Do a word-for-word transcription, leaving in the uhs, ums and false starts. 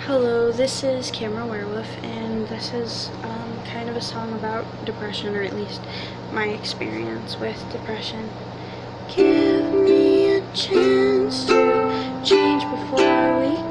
Hello, this is Camera Werewolf, and this is um, kind of a song about depression, or at least my experience with depression. Give me a chance to change before we